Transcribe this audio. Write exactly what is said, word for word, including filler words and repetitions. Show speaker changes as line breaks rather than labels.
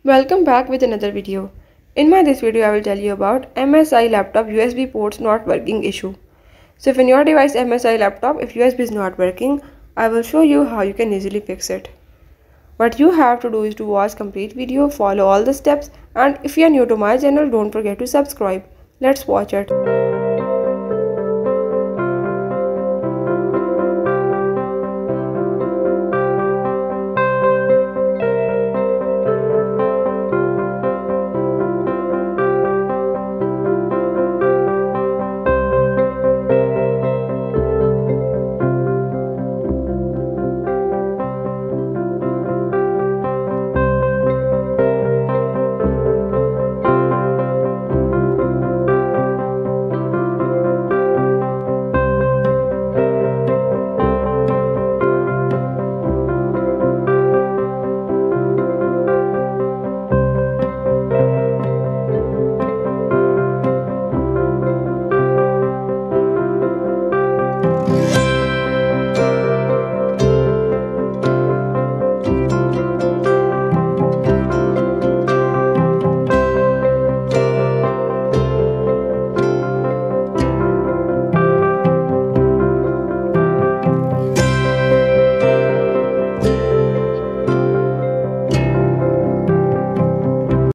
Welcome back with another video. In my this video I will tell you about M S I laptop U S B ports not working issue. So if in your device M S I laptop if U S B is not working, I will show you how you can easily fix it. What you have to do is to watch complete video, follow all the steps, and if you are new to my channel don't forget to subscribe. Let's watch it.